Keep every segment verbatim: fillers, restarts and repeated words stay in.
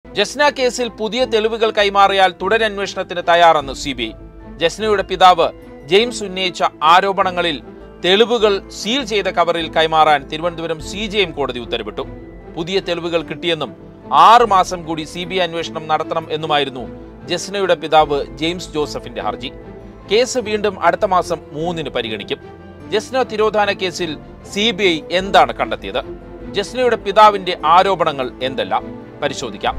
ജസ്ന കേസിൽ പുതിയ തെളിവുകൾ കൈമാറിയാൽ തുടരന്വേഷണത്തിന് തയ്യാറെന്ന് സി ബി ഐ. ജസ്നയുടെ പിതാവ് ജെയിംസ് ഉന്നയിച്ച ആരോപണങ്ങളിൽ തെളിവുകൾ സീൽ ചെയ്ത കവറിൽ കൈമാറാൻ തിരുവനന്തപുരം സി ജെ എം കോടതി ഉത്തരവിട്ടു. പുതിയ തെളിവുകൾ കിട്ടിയെന്നും ആറ് മാസം കൂടി സി ബി ഐ അന്വേഷണം നടത്തണം എന്നുമായിരുന്നു ജസ്നയുടെ പിതാവ് ജെയിംസ് ജോസഫിന്റെ ഹർജി. കേസ് വീണ്ടും അടുത്ത മാസം മൂന്നിന് പരിഗണിക്കും. ജസ്ന തിരോധാന കേസിൽ സി ബി ഐ എന്താണ് കണ്ടെത്തിയത്? ജസ്നയുടെ പിതാവിന്റെ ആരോപണങ്ങൾ എന്തെല്ലാം പരിശോധിക്കാം.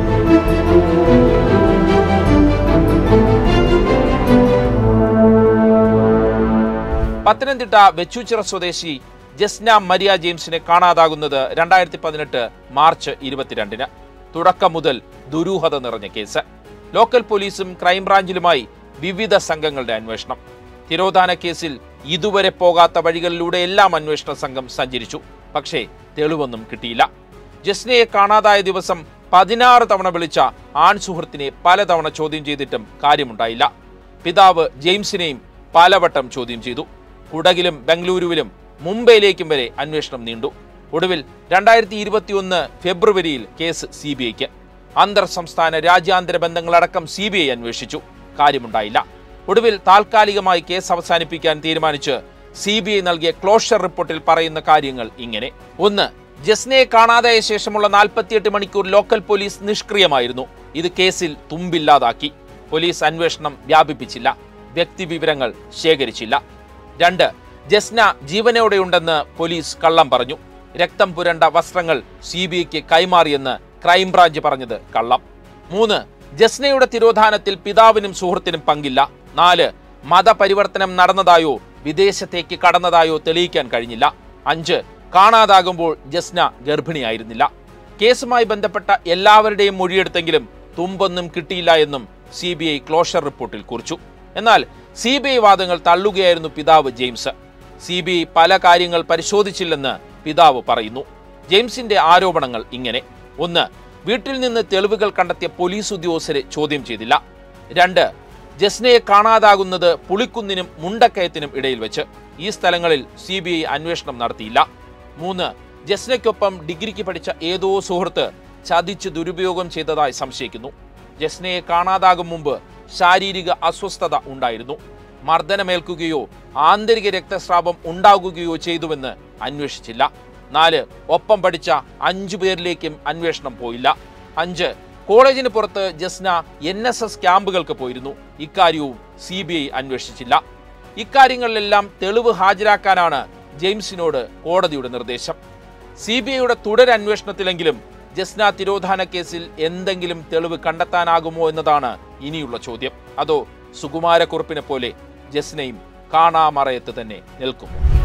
പത്തനംതിട്ട വെച്ചൂച്ചിറ സ്വദേശി ജസ്ന മരിയ ജെയിംസിനെ കാണാതാകുന്നത് രണ്ടായിരത്തി പതിനെട്ട് മാർച്ച് ഇരുപത്തിരണ്ടിന്. തുടക്കം മുതൽ ദുരൂഹത നിറഞ്ഞ കേസ്. ലോക്കൽ പോലീസും ക്രൈംബ്രാഞ്ചിലുമായി വിവിധ സംഘങ്ങളുടെ അന്വേഷണം. തിരോധാന കേസിൽ ഇതുവരെ പോകാത്ത വഴികളിലൂടെ എല്ലാം അന്വേഷണ സംഘം സഞ്ചരിച്ചു. പക്ഷേ തെളിവൊന്നും കിട്ടിയില്ല. ജസ്നയെ കാണാതായ ദിവസം പതിനാറ് തവണ വിളിച്ച ആൺ സുഹൃത്തിനെ പലതവണ ചോദ്യം ചെയ്തിട്ടും കാര്യമുണ്ടായില്ല. പിതാവ് ജെയിംസിനെയും പലവട്ടം ചോദ്യം ചെയ്തു. കുടകിലും ബംഗളൂരുവിലും മുംബൈയിലേക്കും വരെ അന്വേഷണം നീണ്ടു. ഒടുവിൽ രണ്ടായിരത്തി ഇരുപത്തി ഒന്ന് ഫെബ്രുവരിയിൽ കേസ് സി ബി ഐക്ക്. അന്തർ സംസ്ഥാന രാജ്യാന്തര ബന്ധങ്ങളടക്കം സി ബി ഐ അന്വേഷിച്ചു. കാര്യമുണ്ടായില്ല. ഒടുവിൽ താൽക്കാലികമായി കേസ് അവസാനിപ്പിക്കാൻ തീരുമാനിച്ച് സി ബി ഐ നൽകിയ ക്ലോഷർ റിപ്പോർട്ടിൽ പറയുന്ന കാര്യങ്ങൾ ഇങ്ങനെ. ഒന്ന്, ജസ്നയെ കാണാതായ ശേഷമുള്ള നാൽപ്പത്തിയെട്ട് മണിക്കൂർ ലോക്കൽ പോലീസ് നിഷ്ക്രിയമായിരുന്നു. ഇത് കേസിൽ തുമ്പില്ലാതാക്കി. പോലീസ് അന്വേഷണം വ്യാപിപ്പിച്ചില്ല. വ്യക്തിവിവരങ്ങൾ ശേഖരിച്ചില്ല. രണ്ട്, ജസ്ന ജീവനോടെയുണ്ടെന്ന് പോലീസ് കള്ളം പറഞ്ഞു. രക്തം പുരണ്ട വസ്ത്രങ്ങൾ സി ബി ഐക്ക് കൈമാറിയെന്ന് ക്രൈംബ്രാഞ്ച് പറഞ്ഞത് കള്ളം. മൂന്ന്, ജസ്നയുടെ തിരോധാനത്തിൽ പിതാവിനും സുഹൃത്തിനും പങ്കില്ല. നാല്, മതപരിവർത്തനം നടന്നതായോ വിദേശത്തേക്ക് കടന്നതായോ തെളിയിക്കാൻ കഴിഞ്ഞില്ല. അഞ്ച്, കാണാതാകുമ്പോൾ ജസ്ന ഗർഭിണിയായിരുന്നില്ല. കേസുമായി ബന്ധപ്പെട്ട എല്ലാവരുടെയും മൊഴിയെടുത്തെങ്കിലും തുമ്പൊന്നും കിട്ടിയില്ല എന്നും സി ബി ഐ ക്ലോഷർ റിപ്പോർട്ടിൽ കുറിച്ചു. എന്നാൽ സി ബി ഐ വാദങ്ങൾ തള്ളുകയായിരുന്നു പിതാവ് ജെയിംസ്. സി ബി ഐ പല കാര്യങ്ങൾ പരിശോധിച്ചില്ലെന്ന് പിതാവ് പറയുന്നു. ജെയിംസിന്റെ ആരോപണങ്ങൾ ഇങ്ങനെ. ഒന്ന്, വീട്ടിൽ നിന്ന് തെളിവുകൾ കണ്ടെത്തിയ പോലീസ് ഉദ്യോഗസ്ഥരെ ചോദ്യം ചെയ്തില്ല. രണ്ട്, ജസ്നയെ കാണാതാകുന്നത് പുളിക്കുന്നിനും മുണ്ടക്കയത്തിനും ഇടയിൽ വെച്ച്. ഈ സ്ഥലങ്ങളിൽ സി ബി ഐ അന്വേഷണം നടത്തിയില്ല. മൂന്ന്, ജസ്നയ്ക്കൊപ്പം ഡിഗ്രിക്ക് പഠിച്ച ഏതോ സുഹൃത്ത് ചതിച്ച് ദുരുപയോഗം ചെയ്തതായി സംശയിക്കുന്നു. ജസ്നയെ കാണാതാകും മുമ്പ് ശാരീരിക അസ്വസ്ഥത ഉണ്ടായിരുന്നു. മർദ്ദനമേൽക്കുകയോ ആന്തരിക രക്തസ്രാവം ഉണ്ടാകുകയോ ചെയ്തുവെന്ന് അന്വേഷിച്ചില്ല. നാല്, ഒപ്പം പഠിച്ച അഞ്ചു പേരിലേക്കും അന്വേഷണം പോയില്ല. അഞ്ച്, കോളേജിന് പുറത്ത് ജസ്ന എൻ എസ് എസ് ക്യാമ്പുകൾക്ക് പോയിരുന്നു. ഇക്കാര്യവും സി ബി ഐ അന്വേഷിച്ചില്ല. ഇക്കാര്യങ്ങളിലെല്ലാം തെളിവ് ഹാജരാക്കാനാണ് ജെയിംസിനോട് കോടതിയുടെ നിർദ്ദേശം. സി ബി ഐയുടെ തുടരന്വേഷണത്തിലെങ്കിലും ജസ്ന തിരോധാന കേസിൽ എന്തെങ്കിലും തെളിവ് കണ്ടെത്താനാകുമോ എന്നതാണ് ഇനിയുള്ള ചോദ്യം. അതോ സുകുമാരക്കുറുപ്പിനെ പോലെ ജസ്നയും കാണാമറയത്ത് തന്നെ നിൽക്കുമോ?